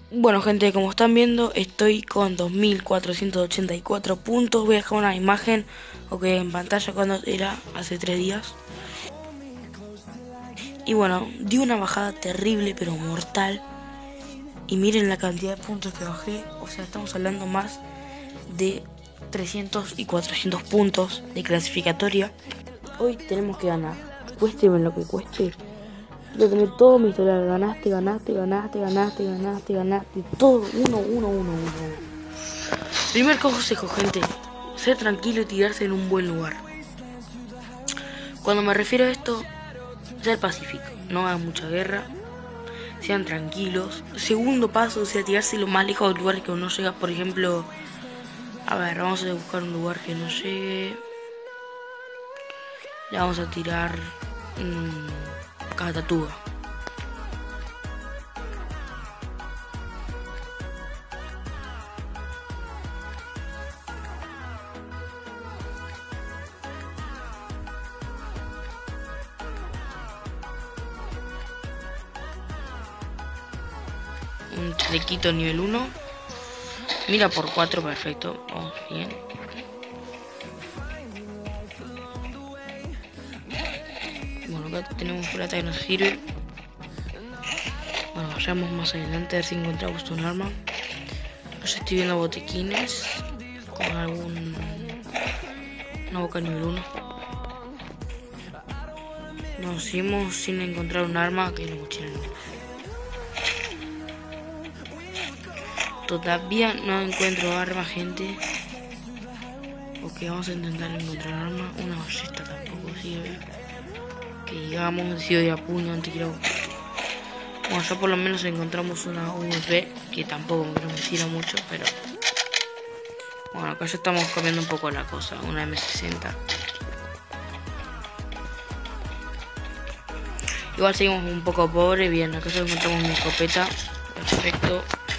Bueno, gente, como están viendo, estoy con 2484 puntos. Voy a dejar una imagen en pantalla cuando era hace 3 días. Y bueno, di una bajada terrible pero mortal. Y miren la cantidad de puntos que bajé. O sea, estamos hablando más de 300 y 400 puntos de clasificatoria. Hoy tenemos que ganar. Cueste lo que cueste. Quiero tener todo mi historial. Ganaste. Todo. Uno. Primer consejo, gente. Ser tranquilo y tirarse en un buen lugar. Cuando me refiero a esto, ser pacífico. No hagan mucha guerra. Sean tranquilos. Segundo paso, o sea, tirarse lo más lejos del lugar que uno llega. Por ejemplo, a ver, vamos a buscar un lugar que no llegue. Le vamos a tirar Catatúa. Un chalequito nivel 1. Mira por 4, perfecto. Vamos bien. Bueno, acá tenemos plata que nos sirve. Bueno, vayamos más adelante a ver si encontramos un arma. Yo estoy viendo botequines con una boca nivel 1. Nos seguimos sin encontrar un arma que nos mochila. Todavía no encuentro arma, gente. Ok, vamos a intentar encontrar arma. Una ballesta tampoco sirve. Que digamos, si doy a puño antiquilado. Bueno, ya por lo menos encontramos una USP, que tampoco me sirve mucho, pero... Bueno, acá ya estamos cambiando un poco la cosa. Una M60. Igual seguimos un poco pobres. Bien, acá ya encontramos mi escopeta. Perfecto.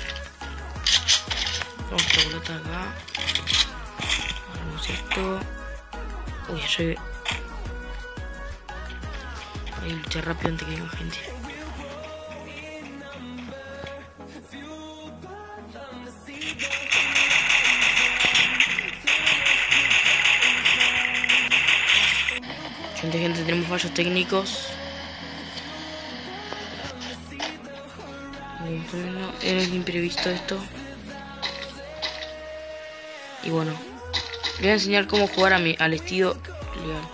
Vamos a chocolate acá. Hagamos esto. Uy, yo voy a luchar rápido antes que venga gente. Gente, tenemos fallos técnicos. Era imprevisto esto. Y bueno, les voy a enseñar cómo jugar al estilo legal.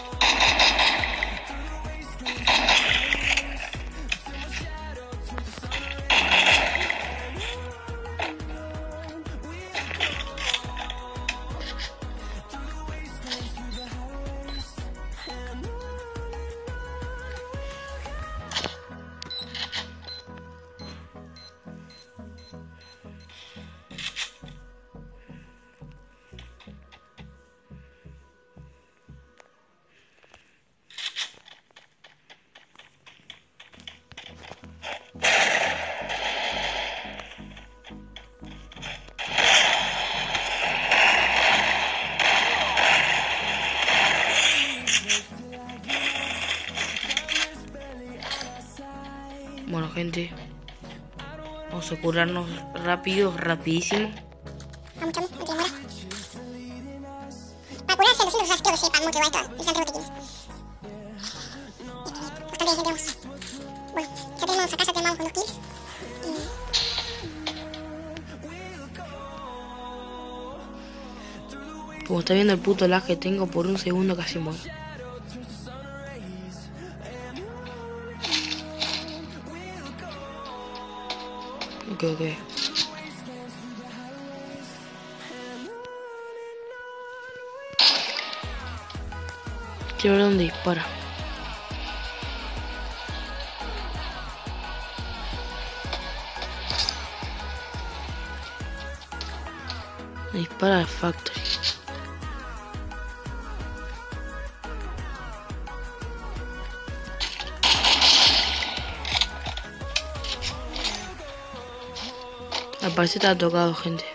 Bueno, gente, vamos a curarnos rapidísimo. Para curarse, los usa skills, para mucho igual todo. Necesitan 3 botiquines. Bastante gente tenemos. Bueno, ya tenemos acá, con 2 kills. Como está viendo el puto lag que tengo, por un segundo casi muero. Ok. Quiero ver dónde dispara. Dispara de Factory. Al parecer está tocado, gente.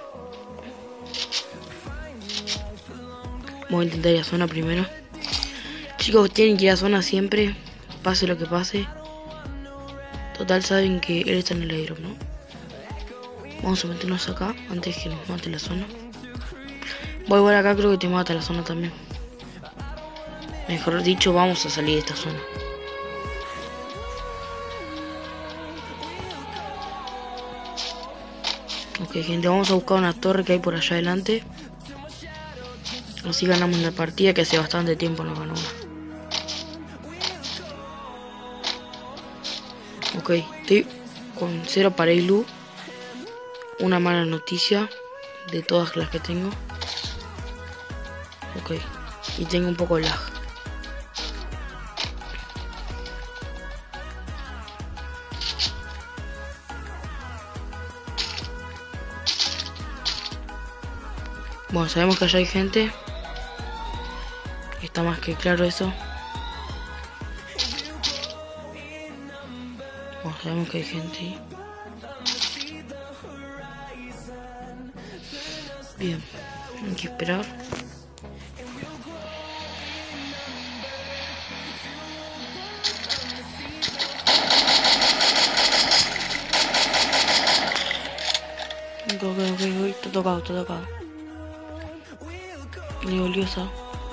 Voy a intentar ir a zona primero. Chicos, tienen que ir a zona siempre, pase lo que pase. Total, saben que él está en el airdrop, ¿no? Vamos a meternos acá antes que nos mate la zona. Voy a volver acá, creo que te mata la zona también. Mejor dicho, vamos a salir de esta zona. Ok, gente, vamos a buscar una torre que hay por allá adelante. Así ganamos la partida, que hace bastante tiempo no ganó una. Ok, estoy con 0 para Ilu. Una mala noticia de todas las que tengo. Ok, y tengo un poco de lag. Bueno, sabemos que allá hay gente. Está más que claro eso. Bueno, sabemos que hay gente ahí. Bien, hay que esperar. Ok, está tocado, está tocado. Le dolió eso.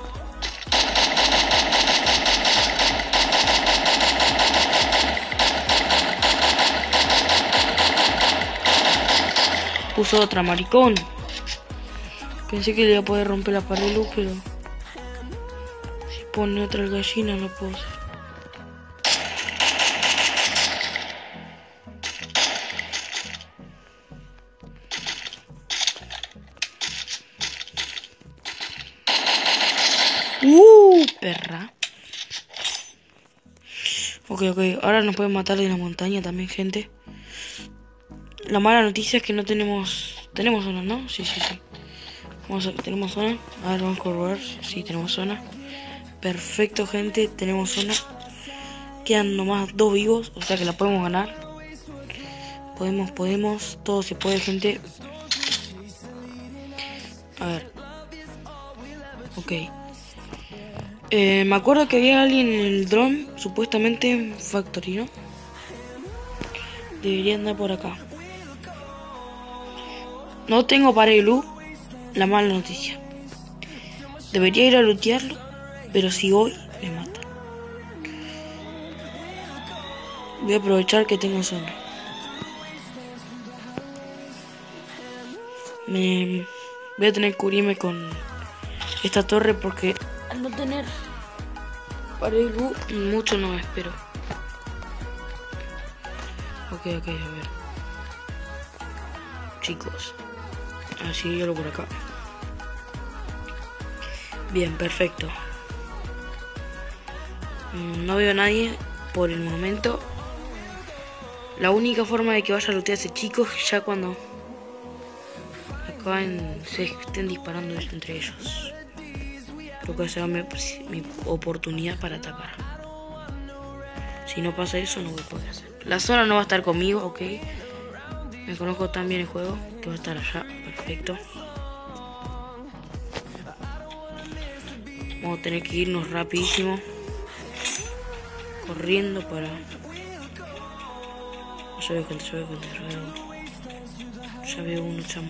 Puso otra, maricón. Pensé que le iba a poder romper la pared de luz, pero si pone otra gallina no puedo hacer. Perra. Ok, ahora nos pueden matar de la montaña también, gente. La mala noticia es que no tenemos zona, ¿no? Sí. Tenemos zona. A ver, vamos a corroborar. Sí, tenemos zona. Perfecto, gente, tenemos zona. Quedan nomás 2 vivos, o sea que la podemos ganar. Podemos. Todo se puede, gente. A ver. Ok. Me acuerdo que había alguien en el dron, supuestamente en Factory, ¿no? Debería andar por acá. No tengo para el luz, la mala noticia. Debería ir a lootearlo, pero si voy, me mata. Voy a aprovechar que tengo zona. Voy a tener que cubrirme con esta torre porque al no tener para el luz, mucho no me espero. Ok, a ver. Chicos. Así yo lo por acá. Bien, perfecto. No veo a nadie por el momento. La única forma de que vaya a lootear a ese chico es ya cuando se estén disparando entre ellos. Creo que será mi oportunidad para atacar. Si no pasa eso, no voy a poder hacer. La zona no va a estar conmigo, ok. Me conozco tan bien el juego que va a estar allá. Perfecto. Vamos a tener que irnos rapidísimo. Corriendo para... Ya veo uno, chamo.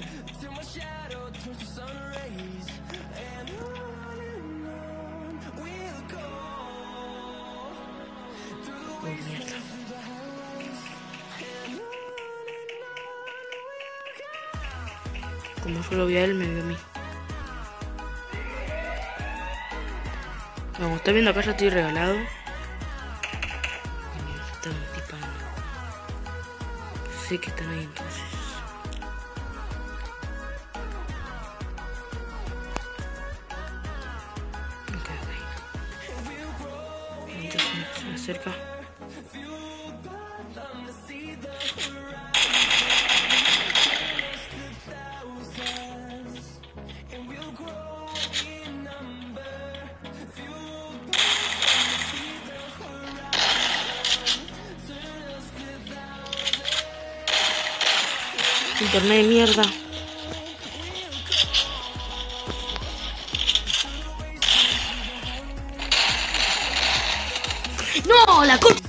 Oh, mierda. Como yo lo vi a él, me vio a mí. Como está viendo acá, ya estoy regalado. Están disparando. Sé que están ahí entonces. Ok. Ahorita se me acerca. Internet de mierda. No, la cosa.